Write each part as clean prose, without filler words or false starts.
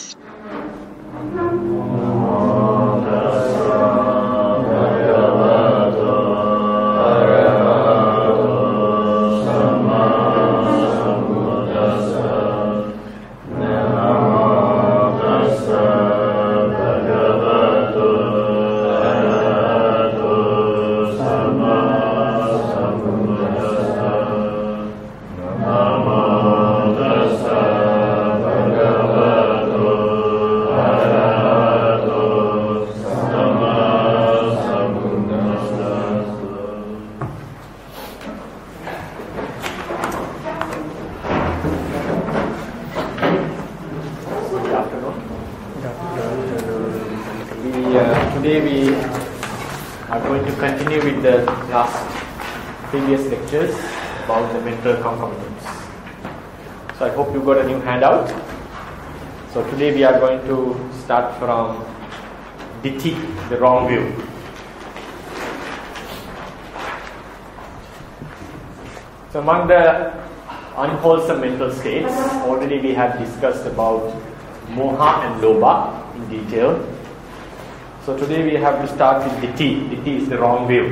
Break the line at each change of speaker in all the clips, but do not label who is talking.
Today we are going to continue with the previous lectures about the mental concomitants. So I hope you got a new handout. So today we are going to start from diṭṭhi, the wrong view. So among the unwholesome mental states, already we have discussed about moha and lobha in detail. So today we have to start with diṭṭhi. Diṭṭhi is the wrong view.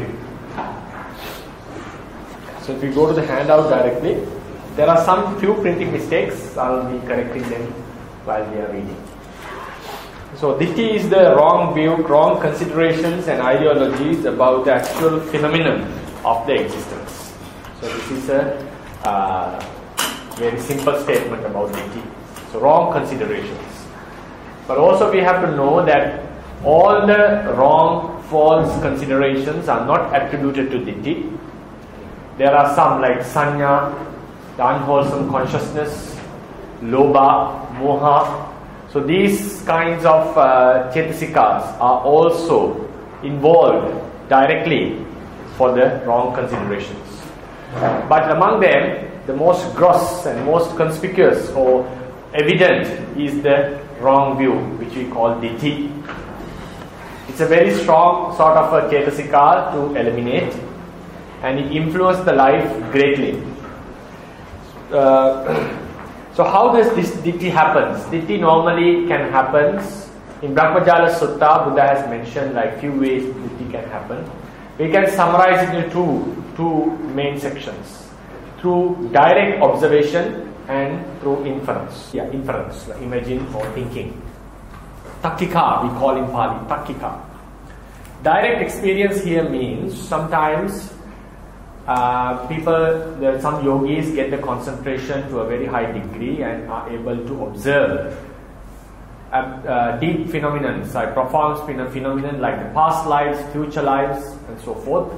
So if we go to the handout directly, there are some few printing mistakes. I will be correcting them while we are reading. So diṭṭhi is the wrong view, wrong considerations and ideologies about the actual phenomenon of the existence. So this is a very simple statement about diṭṭhi. So wrong considerations. But also we have to know that all the wrong, false considerations are not attributed to diṭṭhi. There are some like sanya, the unwholesome consciousness, lobha, moha. So these kinds of cetasikas are also involved directly for the wrong considerations. But among them, the most gross and most conspicuous or evident is the wrong view, which we call diṭṭhi. It's a very strong sort of a cetasika to eliminate, and it influences the life greatly. So how does this diṭṭhi happens? Diṭṭhi normally can happen in Brahmajala Sutta. Buddha has mentioned like few ways diṭṭhi can happen. We can summarize it into two main sections: through direct observation and through inference. Inference, like imagine or thinking. Takkika, we call in Pali, takkika. Direct experience here means sometimes some yogis get the concentration to a very high degree and are able to observe deep phenomena, like profound phenomena like the past lives, future lives, and so forth.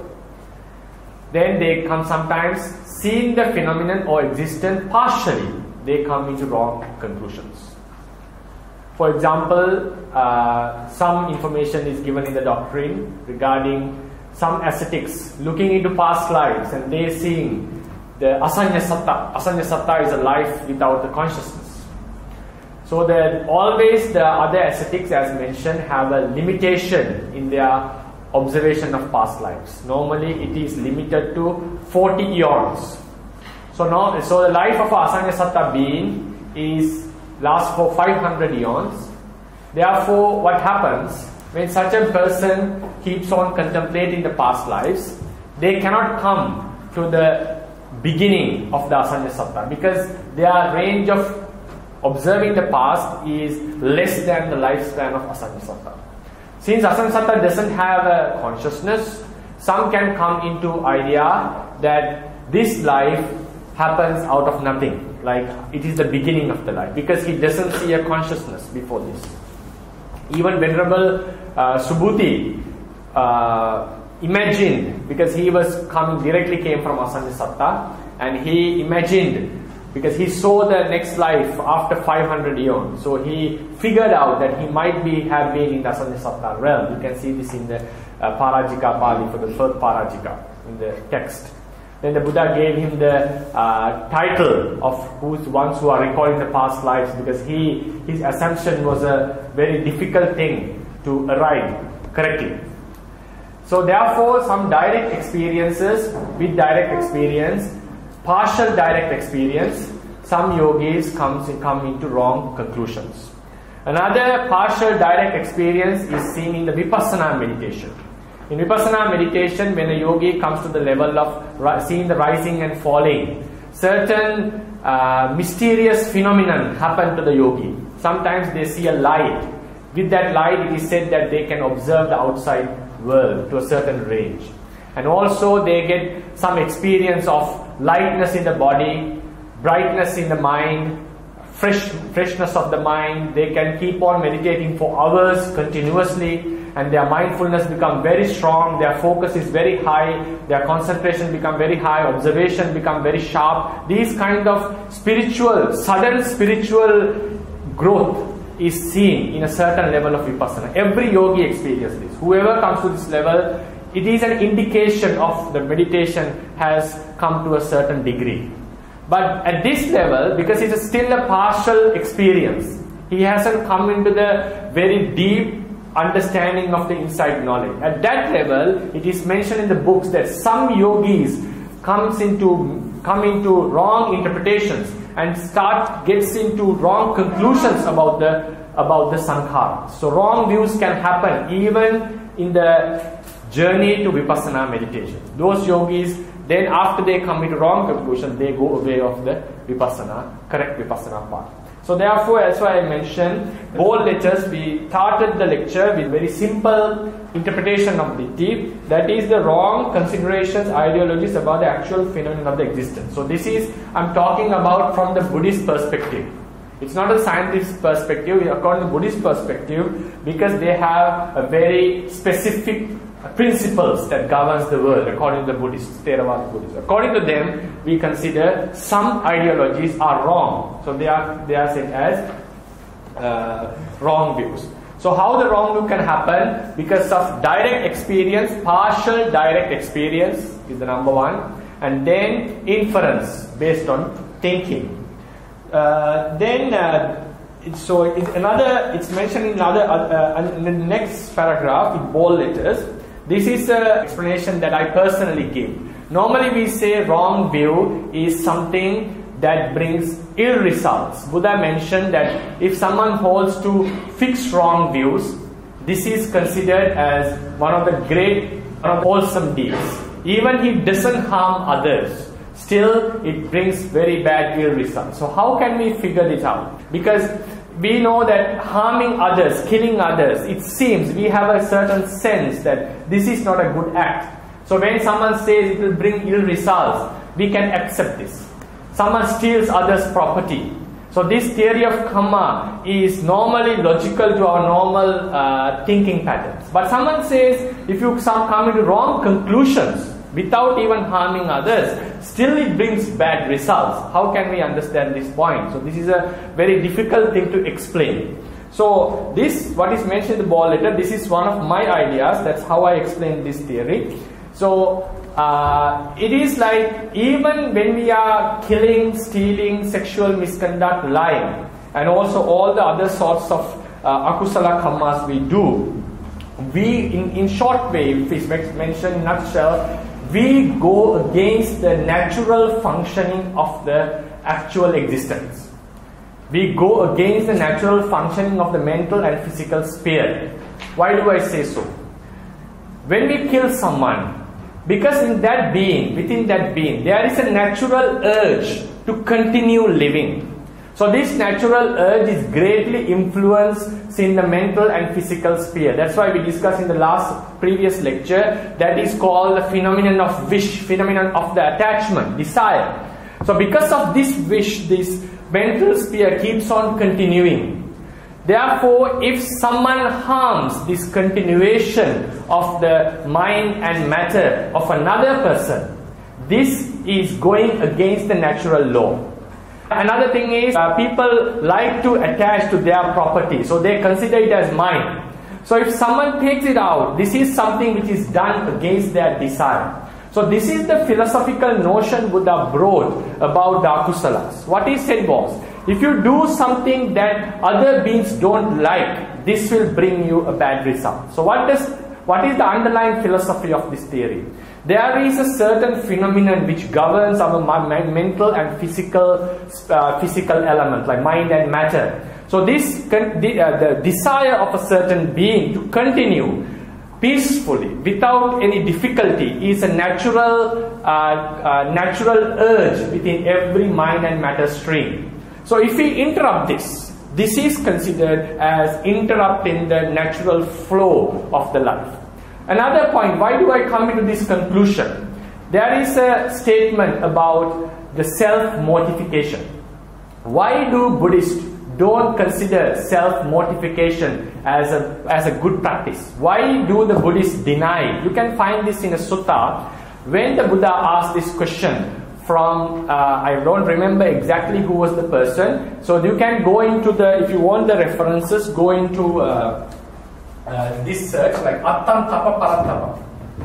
Then they come sometimes seeing the phenomenon or existence partially, they come into wrong conclusions. For example, some information is given in the doctrine regarding some ascetics looking into past lives and they seeing the asanya satta. Asanya satta is a life without the consciousness. So that always the other ascetics, as mentioned, have a limitation in their observation of past lives. Normally it is limited to 40 eons. So the life of a asanya satta being lasts for 500 eons. Therefore, what happens when such a person keeps on contemplating the past lives, they cannot come to the beginning of the asanya satta because their range of observing the past is less than the lifespan of asanya satta. Since asanya satta doesn't have a consciousness, some can come into idea that this life happens out of nothing, like it is the beginning of the life, because he doesn't see a consciousness before this. Even Venerable Subhuti imagined, because he directly came from asanya satta, and he imagined, because he saw the next life after 500 eons, so he figured out that he might have been in the asanya satta realm. You can see this in the Parajika Pali for the third Parajika in the text. Then the Buddha gave him the title of ones who are recalling the past lives, because his assumption was a very difficult thing to arrive correctly. So therefore, some direct experiences with direct experience, partial direct experience, some yogis come into wrong conclusions. Another partial direct experience is seen in the Vipassana meditation. In Vipassana meditation, when a yogi comes to the level of seeing the rising and falling, certain mysterious phenomenon happen to the yogi. Sometimes they see a light. With that light, it is said that they can observe the outside world to a certain range. And also they get some experience of lightness in the body, brightness in the mind, freshness of the mind. They can keep on meditating for hours continuously, and their mindfulness become very strong, their focus is very high, their concentration become very high, observation become very sharp. These kind of sudden spiritual growth is seen in a certain level of Vipassana. Every yogi experiences this. Whoever comes to this level, it is an indication of the meditation has come to a certain degree. But at this level, because it is still a partial experience, he hasn't come into the very deep understanding of the inside knowledge. At that level, it is mentioned in the books that some yogis come into wrong interpretations and gets into wrong conclusions about the sankhara. So wrong views can happen even in the journey to Vipassana meditation. Those yogis, then after they come into wrong conclusion, they go away of the correct Vipassana path. So therefore, as I mentioned, bold letters, we started the lecture with very simple interpretation of diṭṭhi, that is the wrong considerations, ideologies about the actual phenomenon of the existence. So this is, I'm talking about from the Buddhist perspective. It's not a scientific perspective, according to Buddhist perspective, because they have a very specific principles that governs the world according to the Buddhists, Theravāda Buddhists. According to them, we consider some ideologies are wrong. So they are said as wrong views. So how the wrong view can happen? Because of direct experience, partial direct experience is the number one, and then inference based on thinking. It's mentioned in the next paragraph in bold letters. This is an explanation that I personally give. Normally we say wrong view is something that brings ill results. Buddha mentioned that if someone holds to fixed wrong views, this is considered as one of the great unwholesome deeds. Even he doesn't harm others, still it brings very bad ill results. So how can we figure this out? Because we know that harming others, killing others, it seems we have a certain sense that this is not a good act. So when someone says it will bring ill results, we can accept this. Someone steals others' property. So this theory of karma is normally logical to our normal thinking patterns. But someone says if you come into wrong conclusions without even harming others, still it brings bad results. How can we understand this point? So this is a very difficult thing to explain. So this, what is mentioned in the ball letter, this is one of my ideas. That's how I explain this theory. So it is like even when we are killing, stealing, sexual misconduct, lying, and also all the other sorts of akusala karmas we do, we in short way, if it's mentioned in a nutshell, we go against the natural functioning of the actual existence. We go against the natural functioning of the mental and physical sphere. Why do I say so? When we kill someone, because in that being, within that being, there is a natural urge to continue living. So this natural urge is greatly influenced in the mental and physical sphere. That's why we discussed in the previous lecture, that is called the phenomenon of wish, phenomenon of the attachment, desire. So because of this wish, this mental sphere keeps on continuing. Therefore, if someone harms this continuation of the mind and matter of another person, this is going against the natural law. Another thing is, people like to attach to their property, so they consider it as mine. So if someone takes it out, this is something which is done against their desire. So this is the philosophical notion Buddha brought about the akusalas. What he said was, if you do something that other beings don't like, this will bring you a bad result. So what is the underlying philosophy of this theory? There is a certain phenomenon which governs our mental and physical element, like mind and matter. So the desire of a certain being to continue peacefully without any difficulty is a natural urge within every mind and matter stream. So if we interrupt this is considered as interrupting the natural flow of the life. Another point, why do I come into this conclusion? There is a statement about the self-mortification. Why do Buddhists don't consider self-mortification as a good practice? Why do the Buddhists deny it? You can find this in a sutta. When the Buddha asked this question from, I don't remember exactly who was the person. So you can go into if you want the references, go into this search like attanimitta parantapa.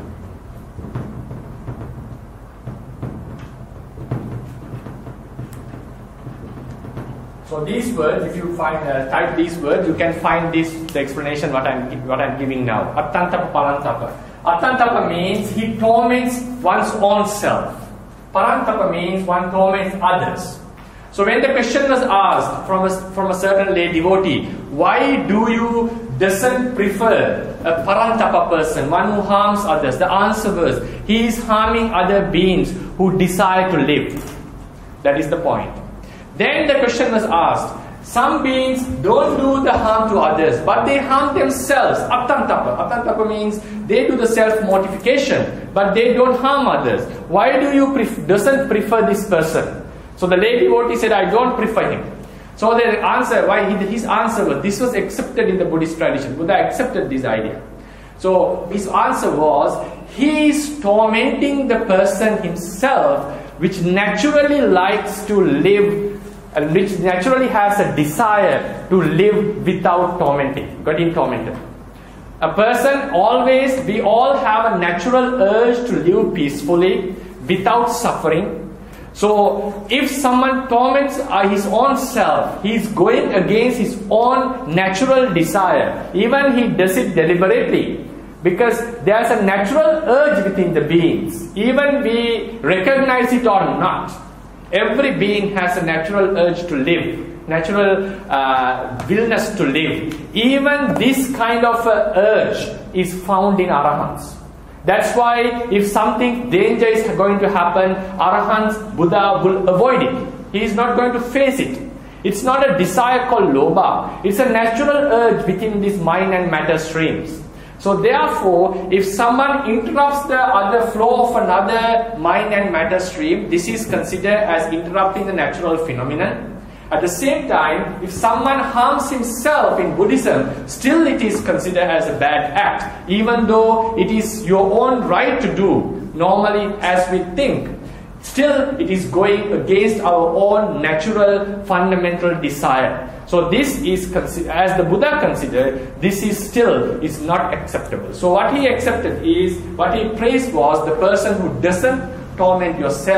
So these words, if you type these words, you can find the explanation what I'm giving now. Attanimitta parantapa. Attanimitta means he torments one's own self. Parantapa means one torments others. So when the question was asked from a certain lay devotee, why do you doesn't prefer a parantapa person, one who harms others? The answer was, he is harming other beings who desire to live. That is the point. Then the question was asked, some beings don't do the harm to others, but they harm themselves. Attanimitta. Attanimitta means they do the self-mortification, but they don't harm others. Why do you doesn't prefer this person? So the lay devotee said, I don't prefer him. So the answer, his answer was, this was accepted in the Buddhist tradition. Buddha accepted this idea. So his answer was, he is tormenting the person himself, which naturally likes to live, which naturally has a desire to live without getting tormented. A person we all have a natural urge to live peacefully without suffering. So if someone torments his own self, he is going against his own natural desire. Even he does it deliberately, because there is a natural urge within the beings. Even we recognize it or not, every being has a natural urge to live, natural willingness to live. Even this kind of urge is found in Arahants. That's why if something danger is going to happen, Arahants, Buddha will avoid it. He is not going to face it. It's not a desire called lobha. It's a natural urge within this mind and matter streams. So therefore, if someone interrupts the other flow of another mind and matter stream, this is considered as interrupting the natural phenomenon. At the same time, if someone harms himself in Buddhism, still it is considered as a bad act, even though it is your own right to do, normally as we think. Still, it is going against our own natural fundamental desire. So this is, as the Buddha considered, this is not acceptable. So what he accepted is, what he praised was the person who doesn't torment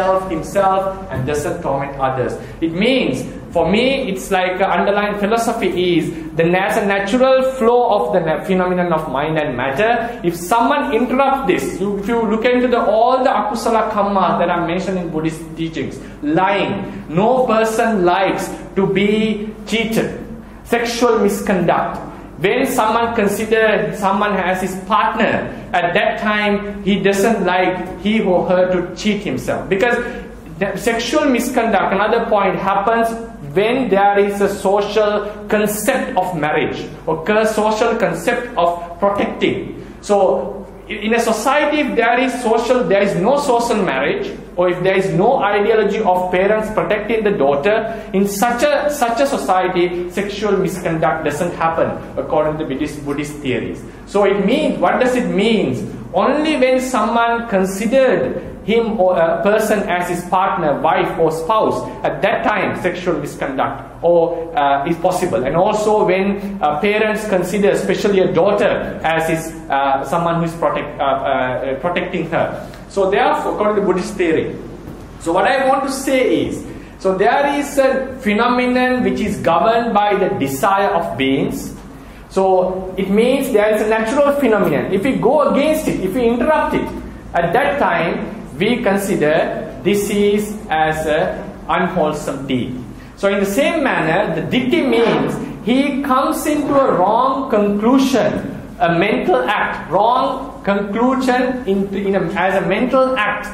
himself, and doesn't torment others. It means, for me, it's like underlying philosophy is there's a natural flow of the phenomenon of mind and matter. If someone interrupts this, if you look into all the akusala kamma that are mentioned in Buddhist teachings, lying, no person likes to be cheated, sexual misconduct. When someone considers someone as his partner, at that time he doesn't like he or her to cheat himself. Because sexual misconduct, another point, happens when there is a social concept of marriage or social concept of protecting. So in a society, if there is no social marriage, or if there is no ideology of parents protecting the daughter, in such a society, sexual misconduct doesn't happen according to Buddhist theories. So it means, what does it mean? Only when someone considered him or a person as his partner, wife or spouse, at that time sexual misconduct is possible. And also when parents consider, especially a daughter, as his someone who is protecting her. So therefore, according to Buddhist theory, so what I want to say is, so there is a phenomenon which is governed by the desire of beings. So it means there is a natural phenomenon. If we go against it, if we interrupt it, at that time we consider this is as an unwholesome deed. So in the same manner, the diṭṭhi means he comes into a wrong conclusion, a mental act, wrong conclusion as a mental act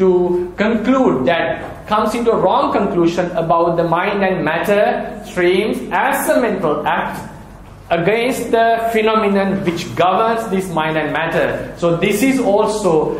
to conclude that, comes into a wrong conclusion about the mind and matter streams as a mental act against the phenomenon which governs this mind and matter. So this is also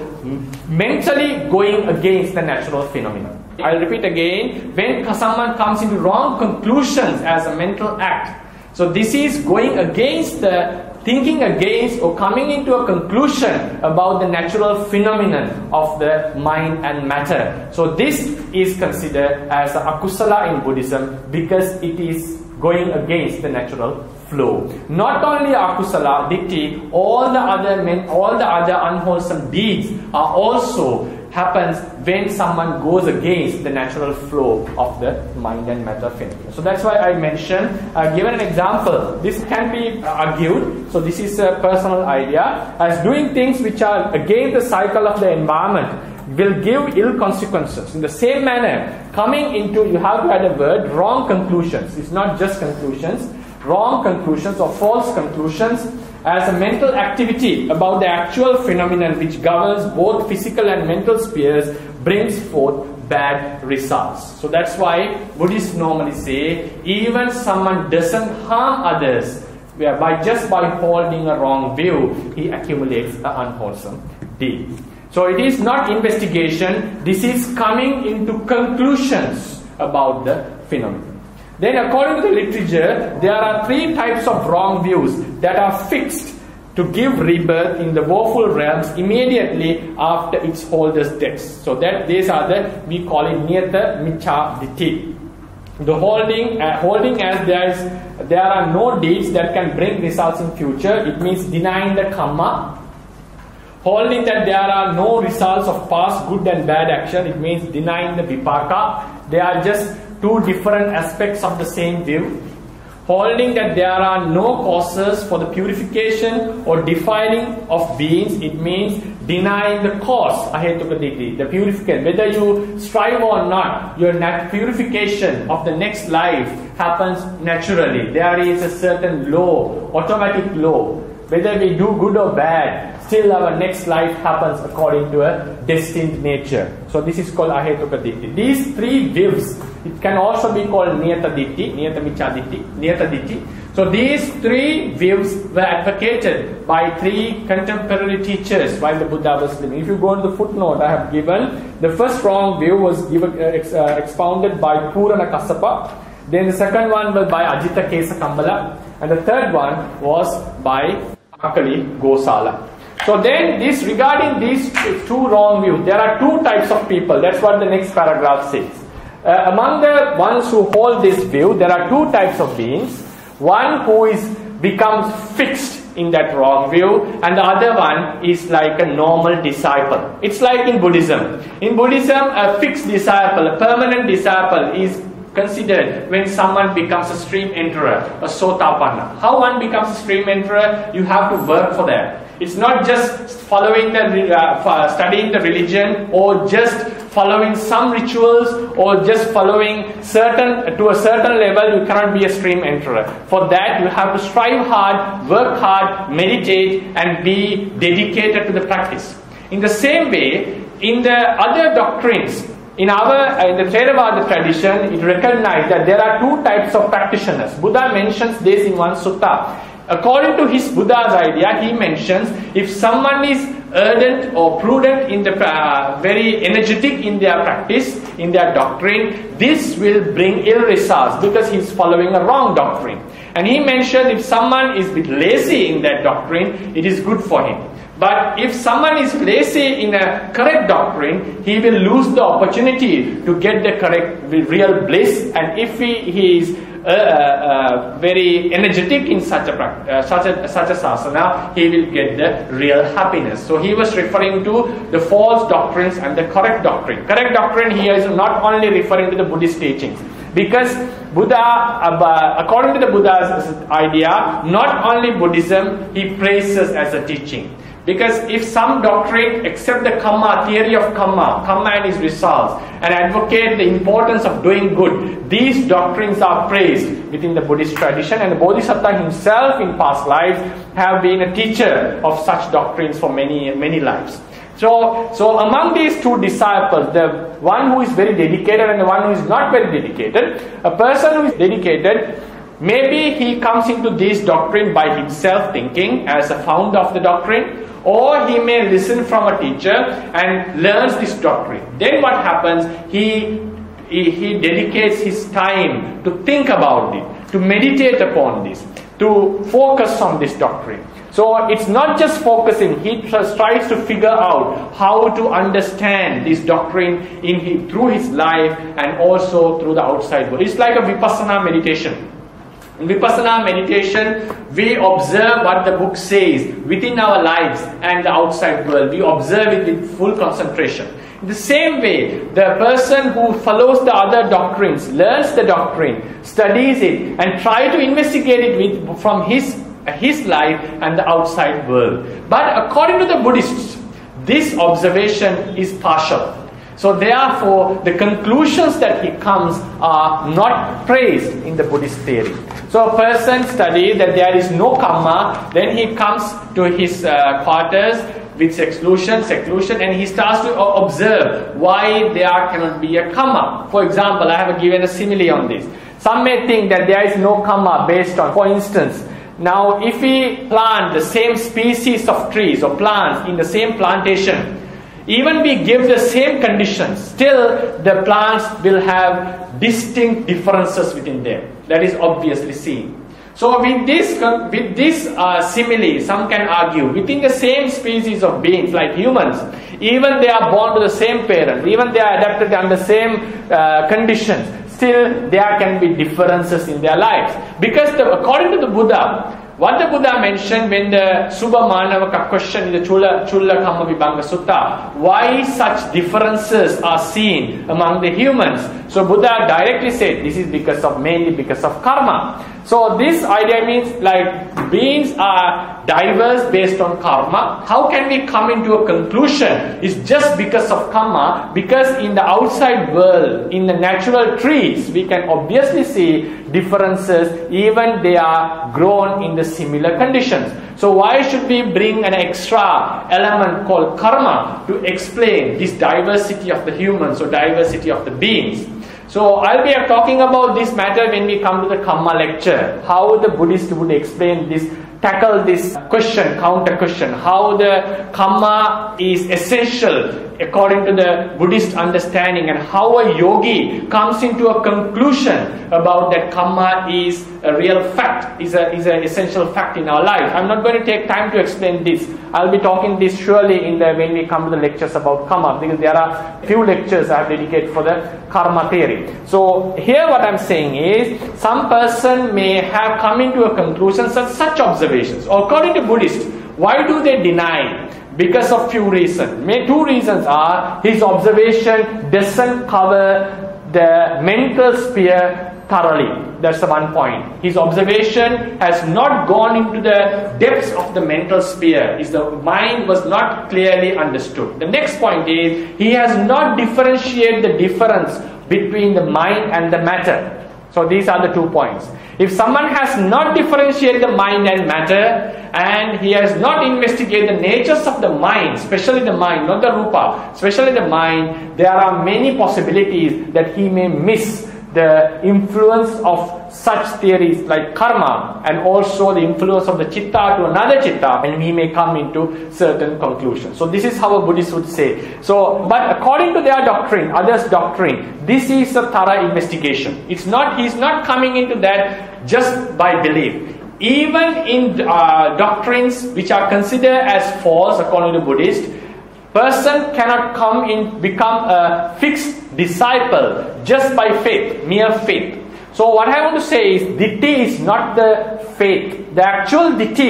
mentally going against the natural phenomenon. I'll repeat again, when someone comes into wrong conclusions as a mental act, so this is going against the thinking against or coming into a conclusion about the natural phenomenon of the mind and matter. So this is considered as an akusala in Buddhism because it is going against the natural flow. Not only akusala, diṭṭhi, all the other unwholesome deeds are also happens when someone goes against the natural flow of the mind and matter phenomenon. So that's why I mentioned, given an example, this can be argued, so this is a personal idea, as doing things which are against the cycle of the environment will give ill consequences. In the same manner, coming into, you have to add a word, wrong conclusions. It's not just conclusions, wrong conclusions or false conclusions as a mental activity about the actual phenomenon which governs both physical and mental spheres brings forth bad results. So that's why Buddhists normally say even someone doesn't harm others, just by holding a wrong view, he accumulates an unwholesome deed. So it is not investigation, this is coming into conclusions about the phenomenon. Then according to the literature, there are 3 types of wrong views that are fixed to give rebirth in the woeful realms immediately after its holder's death. So that these are we call it attanimitta diṭṭhi. The holding as there are no deeds that can bring results in future, it means denying the karma. Holding that there are no results of past good and bad action, it means denying the vipaka. They are just 2 different aspects of the same view. Holding that there are no causes for the purification or defiling of beings, it means denying the cause, the purification. Whether you strive or not, your purification of the next life happens naturally. There is a certain law, automatic law. Whether we do good or bad, still our next life happens according to a destined nature. So this is called ahetuka diṭṭhi. These 3 views, it can also be called niyata diṭṭhi, niyata diṭṭhi. So these 3 views were advocated by 3 contemporary teachers while the Buddha was living. If you go to the footnote I have given, the first wrong view was expounded by Purana Kassapa. Then the second one was by Ajita Kesa Kambala. And the third one was by Akali Gosala. So then regarding these 2 wrong views, there are 2 types of people. That's what the next paragraph says. Among the ones who hold this view, there are 2 types of beings. One who becomes fixed in that wrong view, and the other one is like a normal disciple. It's like in Buddhism. In Buddhism, a fixed disciple, a permanent disciple is considered when someone becomes a stream enterer, a sotapanna. How one becomes a stream enterer? You have to work for that. It's not just following studying the religion or just following some rituals or just following to a certain level. You cannot be a stream enterer. For that you have to strive hard, work hard, meditate and be dedicated to the practice. In the same way, in the other doctrines, in the Theravāda tradition, it recognized that there are 2 types of practitioners. Buddha mentions this in one sutta. According to his Buddha's idea, he mentions if someone is ardent or prudent in the very energetic in their practice, in their doctrine, this will bring ill results because he is following a wrong doctrine. And he mentioned if someone is a bit lazy in that doctrine, it is good for him. But if someone is lazy in a correct doctrine, he will lose the opportunity to get the correct, real bliss. And if he is very energetic in such a sasana, he will get the real happiness. So he was referring to the false doctrines and the correct doctrine. Correct doctrine here is not only referring to the Buddhist teachings. Because Buddha, according to the Buddha's idea, not only Buddhism, he praises as a teaching.
Because if some doctrine accept the karma, theory of karma and its results, and advocate the importance of doing good, these doctrines are praised within the Buddhist tradition, and the Bodhisattva himself in past lives have been a teacher of such doctrines for many lives. So among these two disciples, the one who is very dedicated and the one who is not very dedicated, a person who is dedicated, maybe he comes into this doctrine by himself thinking as a founder of the doctrine, or he may listen from a teacher and learns this doctrine. Then what happens? He dedicates his time to think about it, to meditate upon this, to focus on this doctrine. So it's not just focusing, he tries to figure out how to understand this doctrine through his life and also through the outside world. It's like a vipassana meditation. In vipassana meditation, we observe what the book says within our lives and the outside world. We observe it with full concentration. In the same way, the person who follows the other doctrines, learns the doctrine, studies it, and try to investigate it from his life and the outside world. But according to the Buddhists, this observation is partial. So therefore, the conclusions that he comes are not praised in the Buddhist theory. So a person studies that there is no karma, then he comes to his quarters with seclusion, and he starts to observe why there cannot be a karma. For example, I have given a simile on this. Some may think that there is no karma based on, for instance, now if we plant the same species of trees or plants in the same plantation, even we give the same conditions, still the plants will have distinct differences within them. That is obviously seen. So with this simile, some can argue, within the same species of beings like humans, even they are born to the same parents, even they are adapted under the same conditions, still there can be differences in their lives. Because according to the Buddha, what the Buddha mentioned when the Subha Manavaka question in the Chulla Kamma Vibhanga Sutta, why such differences are seen among the humans? So Buddha directly said this is mainly because of karma. So this idea means like beings are diverse based on karma. How can we come into a conclusion? It's just because of karma, because in the outside world, in the natural trees, we can obviously see differences even they are grown in the similar conditions. So why should we bring an extra element called karma to explain this diversity of the humans or diversity of the beings? So I'll be talking about this matter when we come to the karma lecture, how the Buddhists would explain this, tackle this question, counter question, how the karma is essential according to the Buddhist understanding, and how a yogi comes into a conclusion about that karma is a real fact, is an essential fact in our life. I'm not going to take time to explain this. I'll be talking this surely when we come to the lectures about karma, because there are few lectures I have dedicated for the karma theory. So here what I'm saying is, some person may have come into a conclusion such observations. According to Buddhists, why do they deny? Because of few reasons. Two reasons are, his observation doesn't cover the mental sphere thoroughly. That's the one point. His observation has not gone into the depths of the mental sphere. The mind was not clearly understood. The next point is, he has not differentiated the difference between the mind and the matter. So these are the 2 points. If someone has not differentiated the mind and matter, and he has not investigated the natures of the mind, especially the mind, not the rupa, especially the mind, there are many possibilities that he may miss the influence of such theories like karma, and also the influence of the chitta to another chitta, and he may come into certain conclusions. So this is how a Buddhist would say. So, but according to their doctrine, others' doctrine, this is a thorough investigation. He's not coming into that just by belief. Even in doctrines which are considered as false according to Buddhists, person cannot become a fixed disciple just by faith, mere faith. So what I want to say is, diṭṭhi is not the faith. The actual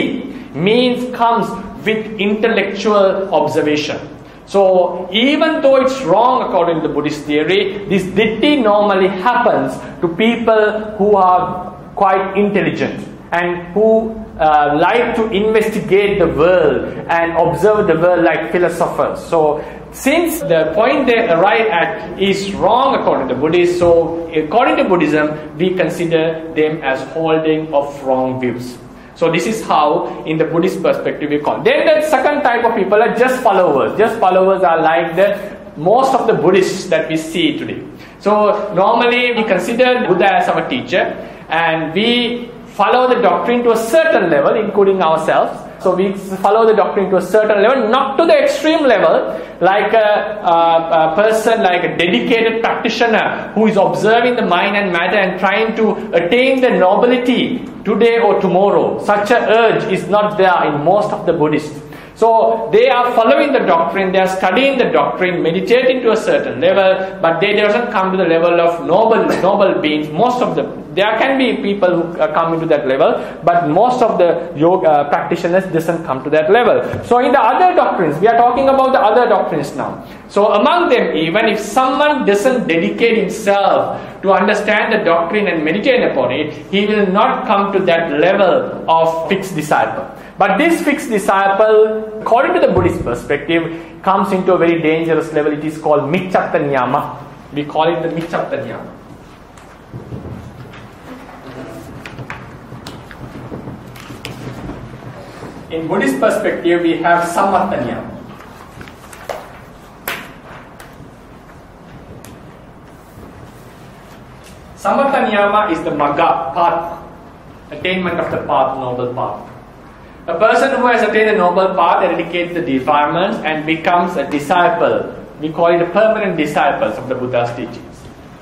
diṭṭhi comes with intellectual observation. So even though it's wrong according to the Buddhist theory, this diṭṭhi normally happens to people who are quite intelligent. and who like to investigate the world and observe the world like philosophers. So since the point they arrive at is wrong according to Buddhists, so according to Buddhism, we consider them as holding of wrong views. So this is how, in the Buddhist perspective, we call. Then the second type of people are just followers. Just followers are like most of the Buddhists that we see today. So normally we consider Buddha as our teacher, and we follow the doctrine to a certain level, including ourselves. So we follow the doctrine to a certain level, not to the extreme level, like a person, like a dedicated practitioner who is observing the mind and matter and trying to attain the nobility today or tomorrow. Such an urge is not there in most of the Buddhists. So they are following the doctrine, they are studying the doctrine, meditating to a certain level, but they doesn't come to the level of noble beings. There can be people who come into that level, but most of the yoga practitioners doesn't come to that level. So in the other doctrines, we are talking about the other doctrines now. So among them, even if someone doesn't dedicate himself to understand the doctrine and meditate upon it, he will not come to that level of fixed disciple. But this fixed disciple, according to the Buddhist perspective, comes into a very dangerous level. It is called attanimitta. We call it the attanimitta. In Buddhist perspective, we have attanimitta. Attanimitta is the magga, path, attainment of the path, noble path. A person who has attained the noble path eradicates the defilements and becomes a disciple. We call it a permanent disciples of the Buddha's teachings.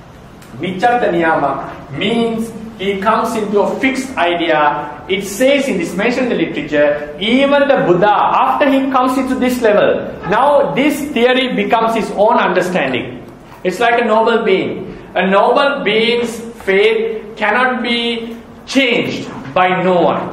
Attanimitta means he comes into a fixed idea. It says in this mentioned in the literature, even the Buddha, after he comes into this level, now this theory becomes his own understanding. It's like a noble being. A noble being's faith cannot be changed by no one.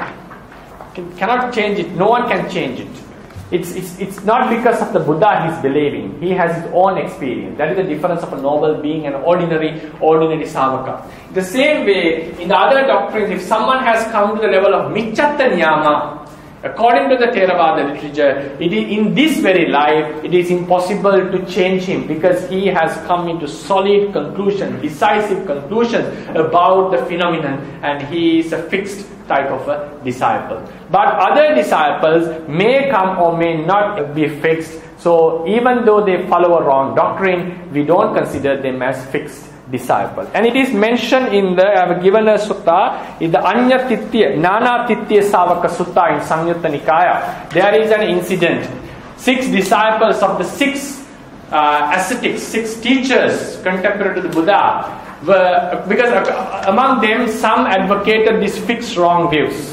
Cannot change it. No one can change it. It's not because of the Buddha he's believing. He has his own experience. That is the difference of a noble being and an ordinary savaka. The same way, in the other doctrines, if someone has come to the level of attanimitta, according to the Theravāda literature, it is in this very life, it is impossible to change him because he has come into solid conclusion, decisive conclusions about the phenomenon, and he is a fixed type of a disciple. But other disciples may come or may not be fixed. So even though they follow a wrong doctrine, we don't consider them as fixed disciples. And it is mentioned in the, I have given a sutta, in the diṭṭhi, Nāna diṭṭhi Savaka Sutta in Samyutta Nikaya. There is an incident. 6 disciples of the 6 ascetics, 6 teachers contemporary to the Buddha, because among them some advocated these fixed wrong views.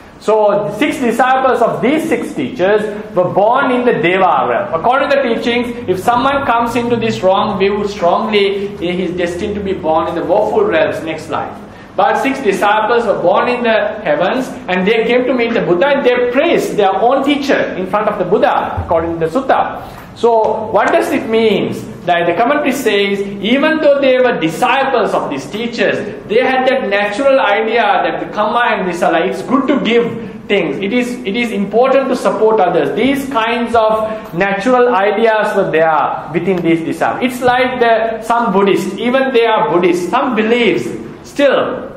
So 6 disciples of these 6 teachers were born in the Deva realm. According to the teachings, if someone comes into this wrong view strongly, he is destined to be born in the woeful realms next life. But 6 disciples were born in the heavens, and they came to meet the Buddha and they praised their own teacher in front of the Buddha, according to the sutta. So what does it mean? That the commentary says, even though they were disciples of these teachers, they had that natural idea that the karma and visala, it's good to give things. It is important to support others. These kinds of natural ideas were there within these disciples. It's like some Buddhists, even they are Buddhists, some beliefs. Still,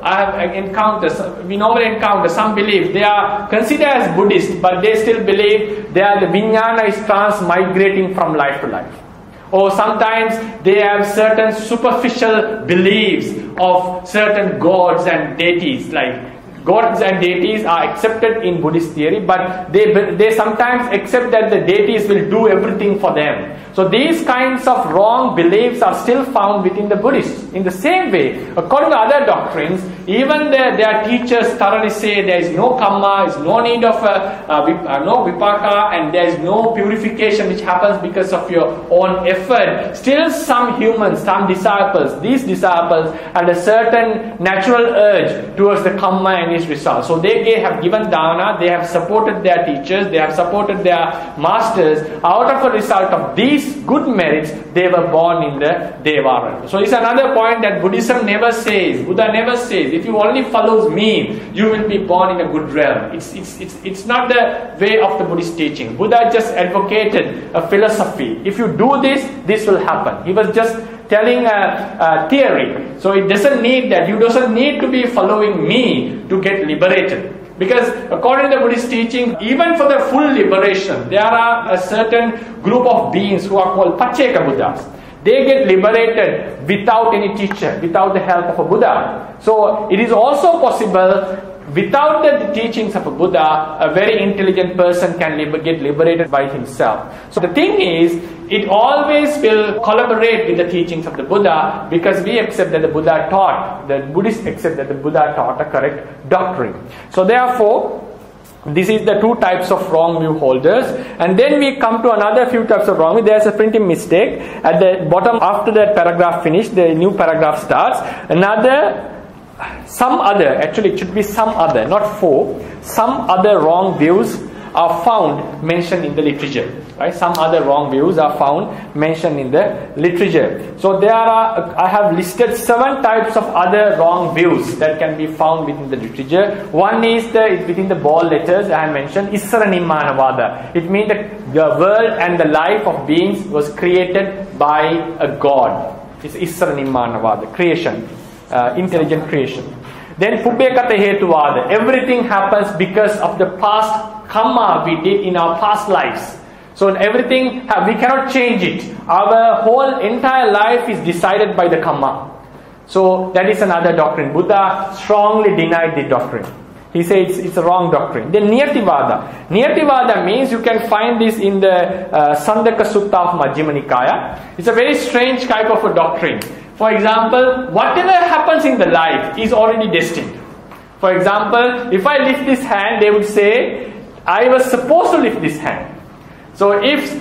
we normally encounter some beliefs. They are considered as Buddhists, but they still believe the vijnana is transmigrating from life to life. Or sometimes they have certain superficial beliefs of certain gods and deities. Like gods and deities are accepted in Buddhist theory, but they sometimes accept that the deities will do everything for them. So these kinds of wrong beliefs are still found within the Buddhists. In the same way, according to other doctrines, even their teachers thoroughly say there is no karma, there is no need of no vipaka, and there is no purification which happens because of your own effort. Still some humans, some disciples, these disciples had a certain natural urge towards the karma and its results. So they have given dana, they have supported their teachers, they have supported their masters out of a result of these these good merits, they were born in the Deva. So it's another point that Buddhism never says, Buddha never says, if you only follow me, you will be born in a good realm. It's not the way of the Buddhist teaching. Buddha just advocated a philosophy. If you do this, this will happen. He was just telling a theory. So it doesn't need that. You doesn't need to be following me to get liberated. Because according to the Buddhist teaching, even for the full liberation, there are a certain group of beings who are called Pacceka Buddhas. They get liberated without any teacher, without the help of a Buddha. So it is also possible, without the teachings of a Buddha, a very intelligent person can get liberated by himself. So the thing is, it always will collaborate with the teachings of the Buddha, because we accept that the Buddha taught, the Buddhists accept that the Buddha taught a correct doctrine. So therefore, this is the two types of wrong view holders. And then we come to another few types of wrong view. There's a printing mistake at the bottom. After that paragraph finished, the new paragraph starts. Some other, actually it should be some other, not four. Some other wrong views are found mentioned in the literature. Right? Some other wrong views are found mentioned in the literature. So there are, I have listed 7 types of other wrong views that can be found within the literature. One is within the ball letters I have mentioned, Issara-nimmanavada. It means that the world and the life of beings was created by a God. It's Issara-nimmanavada, creation. Intelligent creation. Then Pubbekata Hetuvada. Everything happens because of the past karma we did in our past lives. So everything, we cannot change it. Our whole entire life is decided by the karma. So that is another doctrine. Buddha strongly denied the doctrine. He says it's a wrong doctrine. Then Niyativada. Niyativada means, you can find this in the Sandaka Sutta of Majjhima Nikaya. It's a very strange type of a doctrine. For example, whatever happens in the life is already destined. For example, if I lift this hand, they would say, I was supposed to lift this hand. So if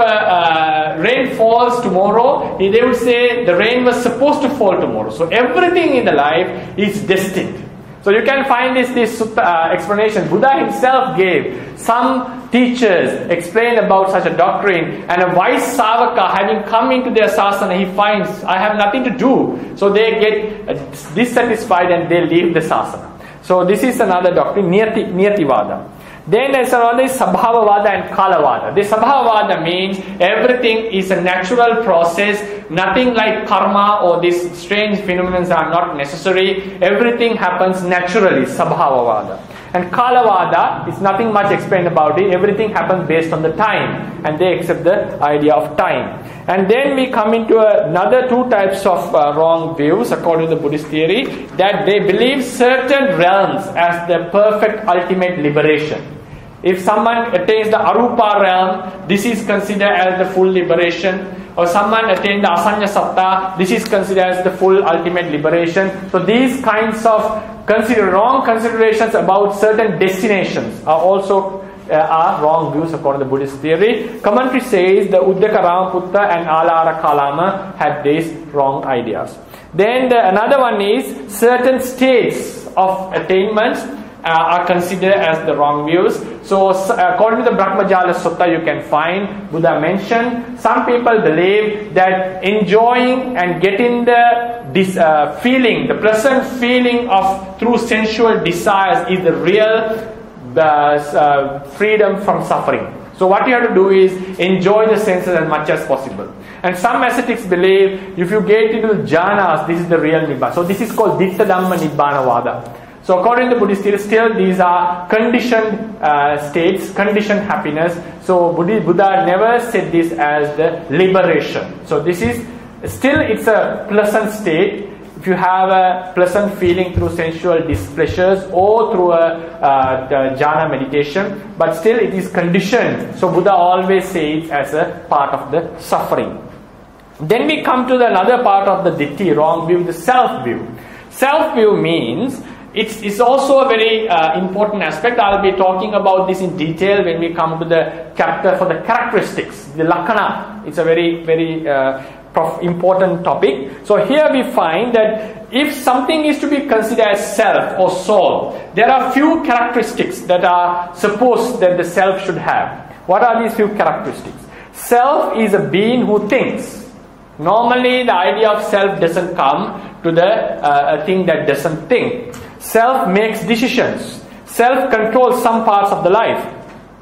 rain falls tomorrow, they would say the rain was supposed to fall tomorrow. So everything in the life is destined. So you can find this sutta explanation. Buddha himself gave. Some teachers explain about such a doctrine, and a wise savaka, having come into their sasana, he finds, I have nothing to do. So they get dissatisfied and they leave the sasana. So this is another doctrine, Niyativada. Then there's another Sabhavavada and Kalavada. The Sabhavavada means everything is a natural process, nothing like karma or these strange phenomena are not necessary. Everything happens naturally, Sabhavavada. And Kalavada is nothing much explained about it. Everything happens based on the time, and they accept the idea of time. And then we come into another 2 types of wrong views according to the Buddhist theory, that they believe certain realms as the perfect ultimate liberation. If someone attains the Arupa realm, this is considered as the full liberation. Or someone attains the Asanya Satta, this is considered as the full ultimate liberation. So these kinds of wrong considerations about certain destinations are also are wrong views according to the Buddhist theory. Commentary says the Uddaka Ramaputta and Alara Kalama had these wrong ideas. Then another one is certain states of attainments are considered as the wrong views. So according to the Brahmajala Sutta, you can find Buddha mentioned, some people believe that enjoying and getting the feeling, the pleasant feeling of through sensual desires is the real freedom from suffering. So what you have to do is enjoy the senses as much as possible. And some ascetics believe if you get into jhanas, this is the real nibbana. So this is called diṭṭha dhamma nibbana vada. So according to Buddhist theory, still these are conditioned states, conditioned happiness. So Buddha never said this as the liberation. So this is still, it's a pleasant state. If you have a pleasant feeling through sensual displeasures or through a jhana meditation, but still it is conditioned. So Buddha always says it as a part of the suffering. Then we come to another part of the diṭṭhi, wrong view, the self view. Self view means it's also a very important aspect. I'll be talking about this in detail when we come to the chapter for the characteristics, the lakkhana. It's a very, very important topic. So here we find that if something is to be considered as self or soul, there are few characteristics that are supposed that the self should have. What are these few characteristics? Self is a being who thinks. Normally the idea of self doesn't come to the thing that doesn't think. Self makes decisions. Self controls some parts of the life.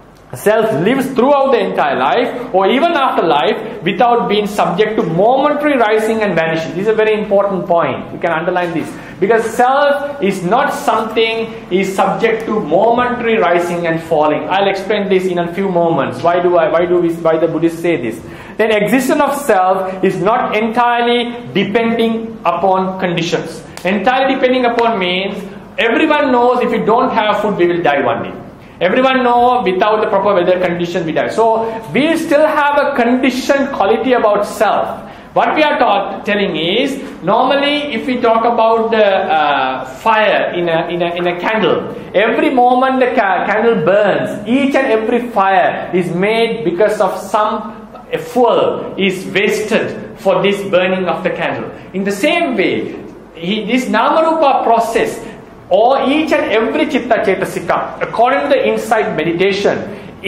Self lives throughout the entire life or even after life without being subject to momentary rising and vanishing. This is a very important point. You can underline this. Because self is not something is subject to momentary rising and falling. I'll explain this in a few moments. Why the Buddhists say this? Then existence of self is not entirely depending upon conditions. Entirely depending upon means everyone knows if we don't have food we will die one day. Everyone knows without the proper weather condition we die. So we still have a conditioned quality about self. What we are telling is, normally if we talk about the fire in a candle, every moment the candle burns, each and every fire is made because of some fuel is wasted for this burning of the candle. In the same way, this Nāma Rūpa process, or each and every chitta cetasika, according to the insight meditation,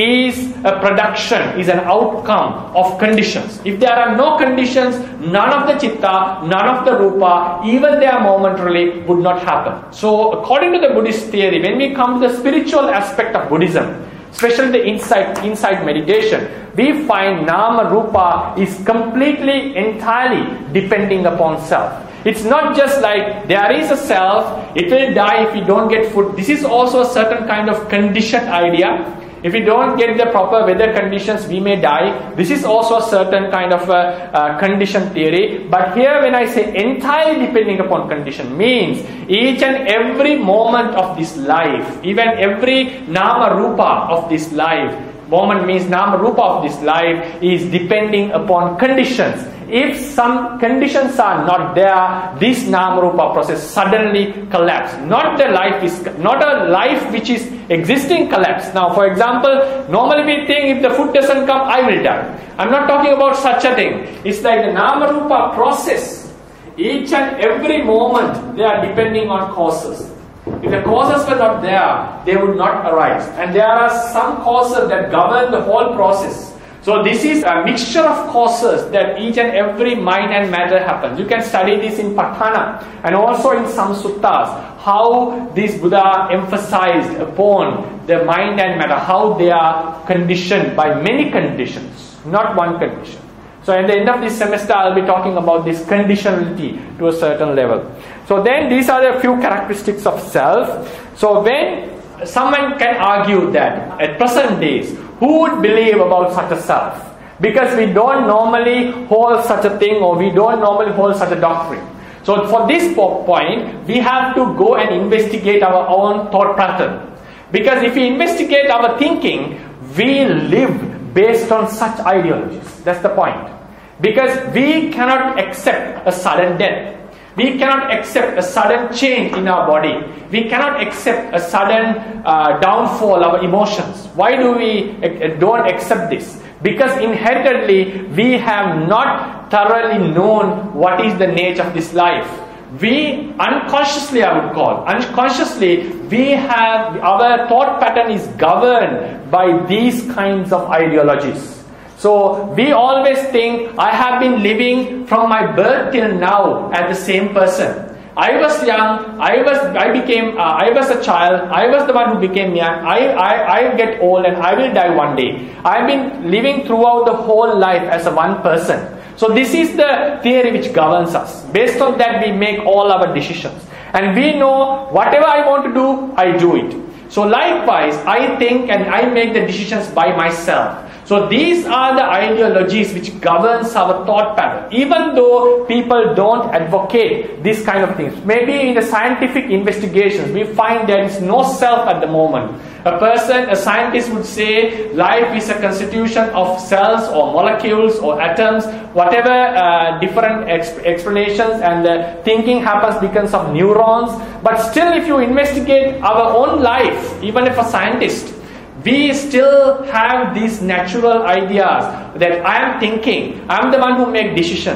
is a production, is an outcome of conditions. If there are no conditions, none of the chitta, none of the rupa, even there momentarily, would not happen. So according to the Buddhist theory, when we come to the spiritual aspect of Buddhism, especially the insight meditation, we find Nāma Rūpa is completely, entirely depending upon self. It's not just like there is a self, it will die if we don't get food. This is also a certain kind of conditioned idea. If we don't get the proper weather conditions, we may die. This is also a certain kind of conditioned theory. But here when I say entirely depending upon condition, means each and every moment of this life, even every Nāma Rūpa of this life, moment means Nāma Rūpa of this life is depending upon conditions. If some conditions are not there, this Nāma Rūpa process suddenly collapses. Not a life which is existing collapse. Now, for example, normally we think if the food doesn't come, I will die. I'm not talking about such a thing. It's like the Nāma Rūpa process. Each and every moment they are depending on causes. If the causes were not there, they would not arise. And there are some causes that govern the whole process. So this is a mixture of causes that each and every mind and matter happens. You can study this in Patthana and also in some suttas, how this Buddha emphasized upon the mind and matter, how they are conditioned by many conditions, not one condition. So at the end of this semester, I'll be talking about this conditionality to a certain level. So then these are the few characteristics of self. So when someone can argue that at present days, who would believe about such a self? Because we don't normally hold such a thing, or we don't normally hold such a doctrine. So for this point, we have to go and investigate our own thought pattern. Because if we investigate our thinking, we live based on such ideologies. That's the point. Because we cannot accept a sudden death. We cannot accept a sudden change in our body. We cannot accept a sudden downfall of our emotions. Why do we don't accept this? Because inherently we have not thoroughly known what is the nature of this life. We unconsciously, I would call, unconsciously we have, our thought pattern is governed by these kinds of ideologies. So we always think, I have been living from my birth till now as the same person. I was young, I was a child, I was the one who became young, I get old and I will die one day. I've been living throughout the whole life as a one person. So this is the theory which governs us. Based on that we make all our decisions. And we know whatever I want to do, I do it. So likewise, I think and I make the decisions by myself. So these are the ideologies which governs our thought pattern. Even though people don't advocate these kind of things. Maybe in the scientific investigations, we find there is no self at the moment. A scientist would say life is a constitution of cells or molecules or atoms, whatever different explanations, and the thinking happens because of neurons. But still, if you investigate our own life, even if a scientist, we still have these natural ideas that I am thinking, I am the one who make decision.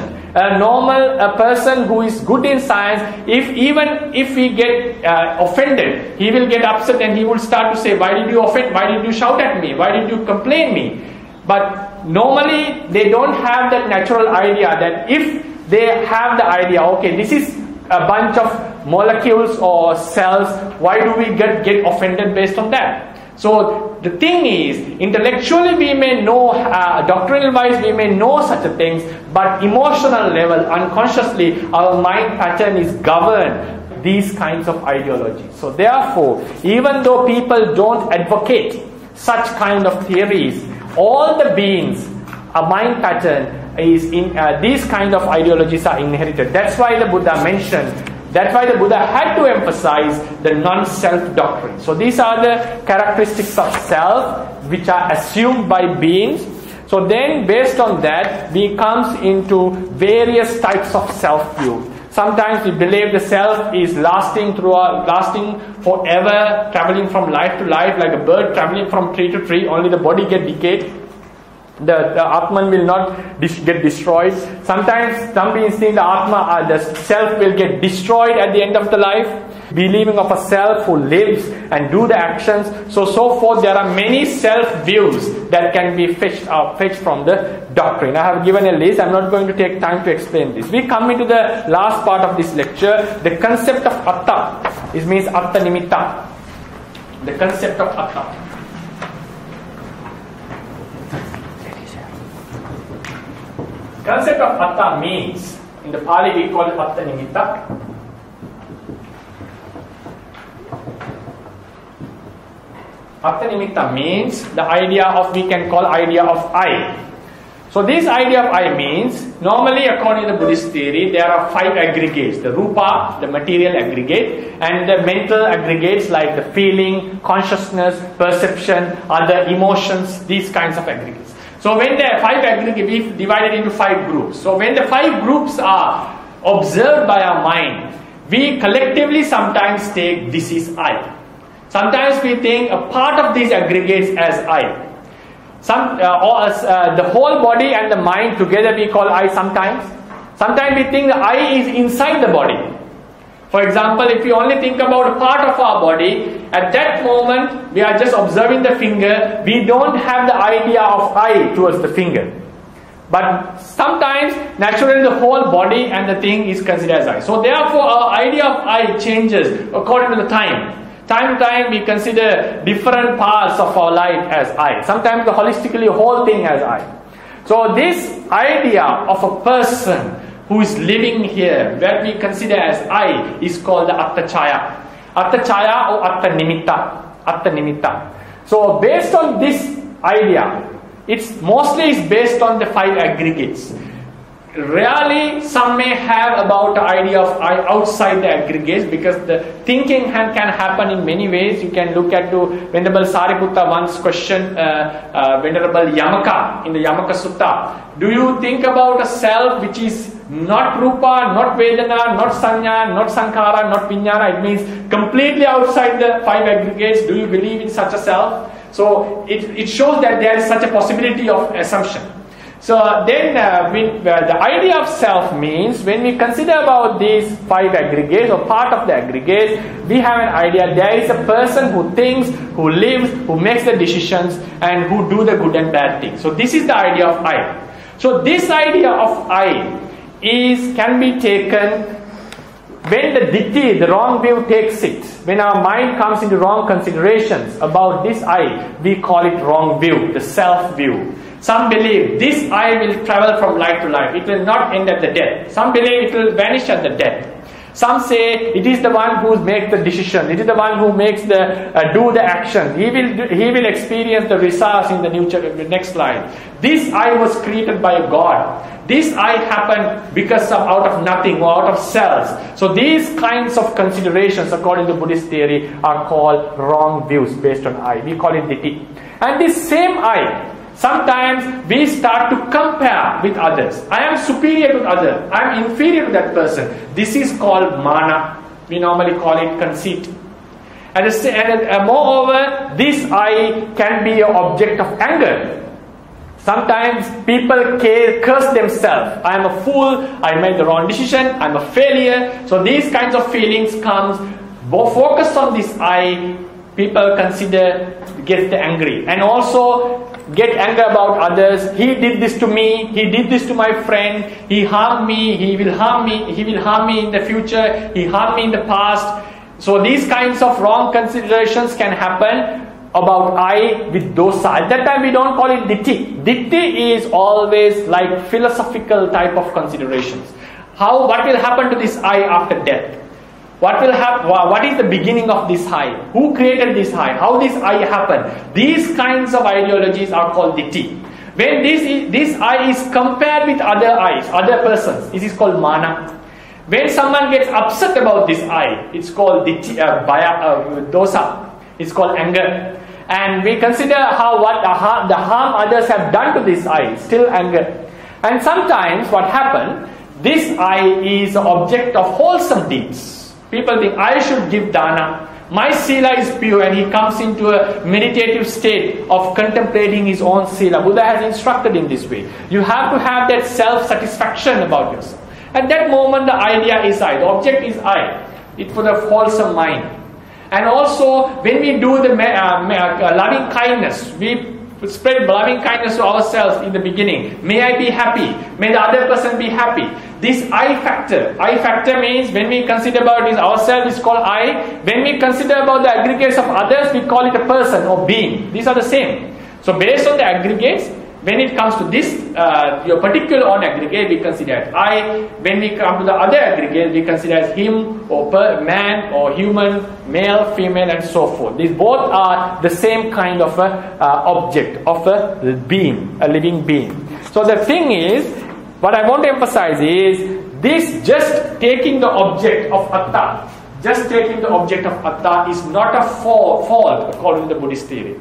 A person who is good in science, even if we get offended, he will get upset and he will start to say, why did you offend, why did you shout at me, why did you complain me? But normally they don't have that natural idea that if they have the idea, okay, this is a bunch of molecules or cells, why do we get offended based on that? So the thing is, intellectually we may know, doctrinal wise we may know such a things, but emotional level, unconsciously, our mind pattern is governed these kinds of ideologies. So therefore, even though people don't advocate such kind of theories, all the beings, a mind pattern is in these kind of ideologies are inherited. That's why the Buddha mentioned, that's why the Buddha had to emphasize the non-self doctrine. So these are the characteristics of self which are assumed by beings. So then based on that, we comes into various types of self-view. Sometimes we believe the self is lasting forever, traveling from life to life, like a bird traveling from tree to tree, only the body get decayed. The Atman will not get destroyed. Sometimes some beings think the self will get destroyed at the end of the life, believing of a self who lives and do the actions, so forth. There are many self views that can be fetched from the doctrine. I have given a list. I am not going to take time to explain this. We come into the last part of this lecture. The concept of atta, it means attanimitta. The concept of atta. Concept of atta means, in the Pali we call it attanimitta. Attanimitta means the idea of, we can call idea of I. So this idea of I means, normally according to the Buddhist theory, there are 5 aggregates. The rupa, the material aggregate, and the mental aggregates like the feeling, consciousness, perception, other emotions, these kinds of aggregates. So when the 5 aggregates, we divided into 5 groups. So when the 5 groups are observed by our mind, we collectively sometimes take this is I. Sometimes we think a part of these aggregates as I. The whole body and the mind together we call I sometimes. Sometimes we think the I is inside the body. For example, if you only think about a part of our body, at that moment we are just observing the finger, we don't have the idea of I towards the finger. But sometimes naturally the whole body and the thing is considered as I. So therefore our idea of I changes according to the time. Time to time we consider different parts of our life as I. Sometimes the holistically whole thing as I. So this idea of a person who is living here, what we consider as I, is called the attachaya. Attachaya or attanimitta. So based on this idea, it's mostly based on the 5 aggregates. Rarely some may have about the idea of I outside the aggregates, because the thinking can happen in many ways. You can look at to Venerable Sariputta once questioned Venerable Yamaka in the Yamaka Sutta. Do you think about a self which is not rupa, not vedana, not sanya, not sankhara, not vijnana? It means completely outside the 5 aggregates. Do you believe in such a self? So it shows that there is such a possibility of assumption. So then the idea of self means, when we consider about these 5 aggregates or part of the aggregates, we have an idea there is a person who thinks, who lives, who makes the decisions, and who do the good and bad things. So this is the idea of I. So this idea of I can be taken when the diṭṭhi, the wrong view, takes it. When our mind comes into wrong considerations about this I, we call it wrong view, the self view. Some believe this I will travel from life to life. It will not end at the death. Some believe it will vanish at the death. Some say it is the one who makes the decision. It is the one who makes the do the action. He will experience the results in the next life. This I was created by a God. This I happened because of out of nothing or out of cells. So these kinds of considerations, according to Buddhist theory, are called wrong views based on I. We call it diṭṭhi. And this same I, sometimes we start to compare with others. I am superior to others. I am inferior to that person. This is called mana. We normally call it conceit. And moreover, this I can be an object of anger. Sometimes people curse themselves. I am a fool. I made the wrong decision. I am a failure. So these kinds of feelings comes. Focus on this I. People consider, get angry, and also get anger about others. He did this to me, he did this to my friend, he harmed me, he will harm me, he will harm me in the future, he harmed me in the past. So these kinds of wrong considerations can happen about I with dosa. At that time we don't call it diṭṭhi. Diṭṭhi is always like philosophical type of considerations. What will happen to this I after death? What will happen? What is the beginning of this I? Who created this I? How this I happened? These kinds of ideologies are called diṭṭhi. When this I is compared with other I's, other persons, this is called mana. When someone gets upset about this I, it's called dosa. It's called anger. And we consider the harm others have done to this I, still anger. And sometimes what happens, this I is an object of wholesome deeds. People think, I should give dana. My sila is pure, and he comes into a meditative state of contemplating his own sila. Buddha has instructed in this way. You have to have that self-satisfaction about yourself. At that moment, the idea is I. The object is I. It's for the wholesome mind. And also, when we do the loving kindness, we spread loving kindness to ourselves in the beginning. May I be happy. May the other person be happy. This I factor. I factor means when we consider about this ourselves, it's called I. When we consider about the aggregates of others, we call it a person or being. These are the same. So based on the aggregates, when it comes to this, your particular own aggregate, we consider as I. When we come to the other aggregate, we consider as him or man or human, male, female, and so forth. These both are the same kind of object of a being, a living being. So the thing is, what I want to emphasize is this: just taking the object of atta, just taking the object of atta is not a fault according to the Buddhist theory.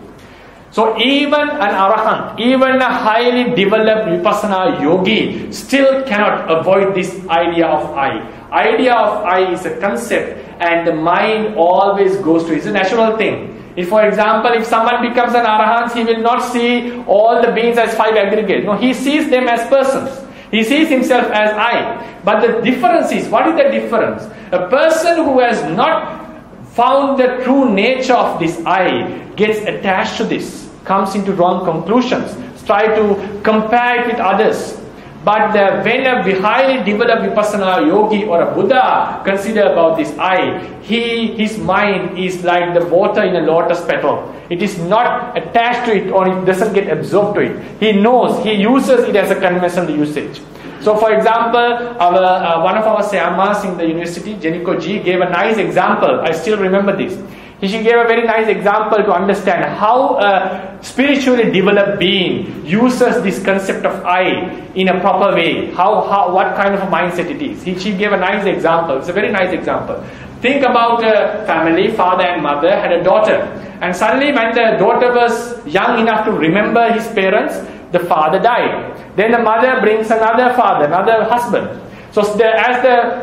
So even an arahant, even a highly developed vipassana yogi still cannot avoid this idea of I. Idea of I is a concept, and the mind always goes to it. It's a natural thing. If, for example, if someone becomes an arahant, he will not see all the beings as 5 aggregates. No, he sees them as persons. He sees himself as I. But the difference is, what is the difference? A person who has not found the true nature of this I gets attached to this, comes into wrong conclusions, try to compare it with others. But when a highly developed vipassana yogi or a Buddha consider about this I, his mind is like the water in a lotus petal. It is not attached to it, or it doesn't get absorbed to it. He knows, he uses it as a conventional usage. So for example, one of our Sayamas in the university, Jeniko Ji, gave a nice example. I still remember this. She gave a very nice example to understand how a spiritually developed being uses this concept of I in a proper way. What kind of a mindset it is. She gave a nice example. It's a very nice example. Think about a family, father and mother had a daughter. And suddenly when the daughter was young enough to remember his parents, the father died. Then the mother brings another husband. So as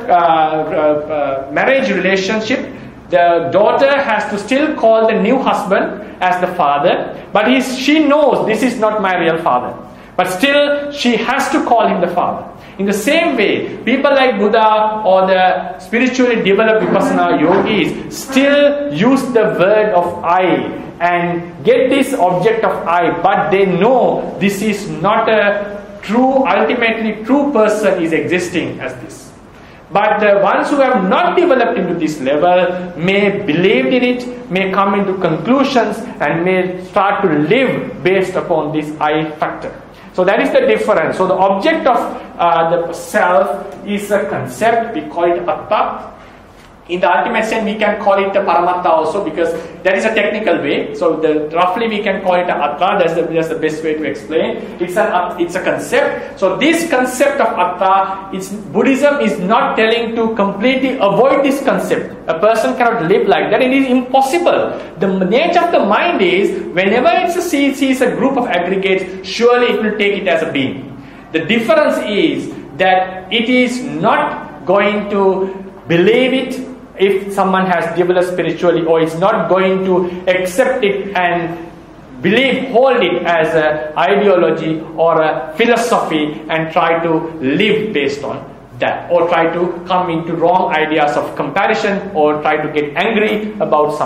the marriage relationship, the daughter has to still call the new husband as the father, but she knows this is not my real father. But still, she has to call him the father. In the same way, people like Buddha or the spiritually developed vipassana yogis still use the word of I and get this object of I, but they know this is not a true, ultimately true person is existing as this. But the ones who have not developed into this level may believe in it, may come into conclusions, and may start to live based upon this I factor. So that is the difference. So the object of the self is a concept. We call it atta. In the ultimate sense, we can call it the paramatta also, because that is a technical way. So roughly we can call it a atta. That's the best way to explain. It's a concept. So this concept of atta, Buddhism is not telling to completely avoid this concept. A person cannot live like that. It is impossible. The nature of the mind is, whenever it sees a group of aggregates, surely it will take it as a being. The difference is that it is not going to believe it if someone has developed spiritually, or is not going to accept it and hold it as an ideology or a philosophy and try to live based on that, or try to come into wrong ideas of comparison, or try to get angry about someone.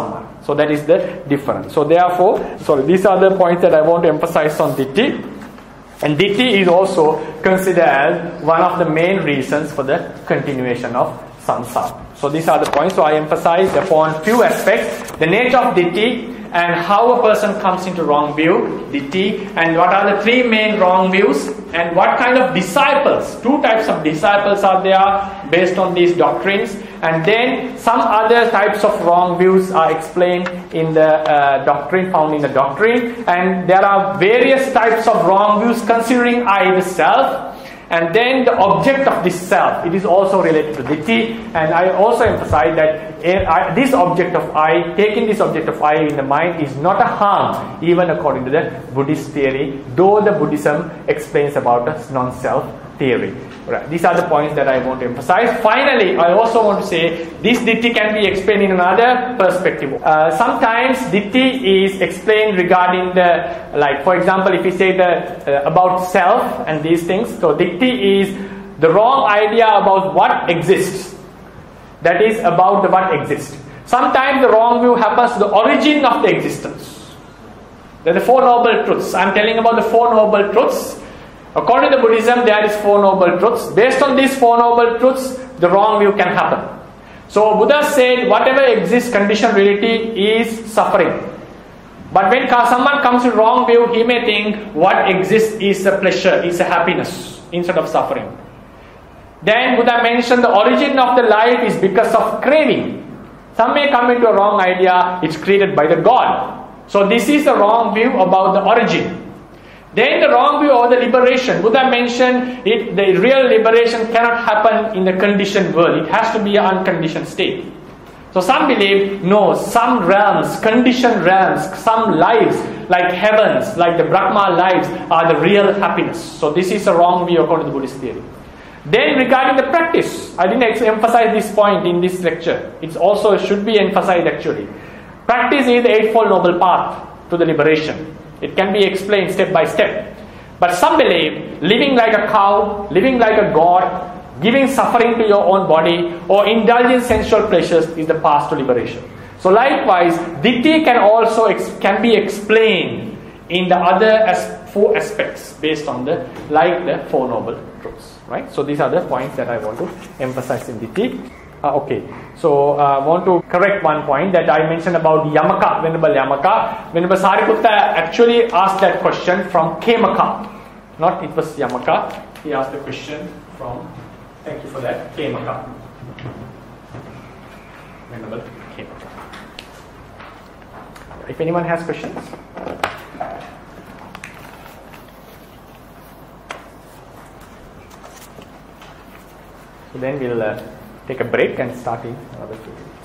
So that is the difference. So therefore, these are the points that I want to emphasize on diṭṭhi. And diṭṭhi is also considered as one of the main reasons for the continuation of samsara. So these are the points. So I emphasize upon few aspects: the nature of diṭṭhi and how a person comes into wrong view, diṭṭhi, and what are the three main wrong views, and what kind of disciples, two types of disciples are there based on these doctrines, and then some other types of wrong views are explained in the doctrine, found in the doctrine, and there are various types of wrong views considering I, the self, and then the object of this self. It is also related to diṭṭhi, and I also emphasize that this object of I, taking this object of I in the mind, is not a harm, even according to the Buddhist theory, though the Buddhism explains about a non-self theory. Right. These are the points that I want to emphasize. Finally, I also want to say this diṭṭhi can be explained in another perspective. Sometimes diṭṭhi is explained regarding the, like for example, if we say about self and these things. So diṭṭhi is the wrong idea about what exists. That is about the what exists. Sometimes the wrong view happens to the origin of the existence. There are the Four Noble Truths. I am telling about the Four Noble Truths. According to Buddhism, there is Four Noble Truths. Based on these Four Noble Truths, the wrong view can happen. So Buddha said whatever exists, conditioned reality, is suffering. But when someone comes to wrong view, he may think what exists is a pleasure, is a happiness, instead of suffering. Then Buddha mentioned the origin of the life is because of craving. Some may come into a wrong idea, it's created by the God. So this is the wrong view about the origin. Then the wrong view of the liberation. Buddha mentioned the real liberation cannot happen in the conditioned world. It has to be an unconditioned state. So some believe, no, some realms, conditioned realms, some lives, like heavens, like the Brahma lives, are the real happiness. So this is a wrong view according to the Buddhist theory. Then regarding the practice, I didn't emphasize this point in this lecture. It also should be emphasized actually. Practice is the Eightfold Noble Path to the liberation. It can be explained step by step. But some believe living like a cow, living like a god, giving suffering to your own body, or indulging sensual pleasures is the path to liberation. So likewise, diṭṭhi can also be explained in the other four aspects based on the Four Noble Truths. Right? So these are the points that I want to emphasize in diṭṭhi. Okay, so I want to correct one point that I mentioned about Yamaka, Venerable Yamaka. Venerable Sariputta actually asked that question from Kemaka. Not it was Yamaka. He asked the question from, thank you for that, Kemaka. Venerable Kemaka. If anyone has questions. So then we'll take a break and start in another 2 minutes.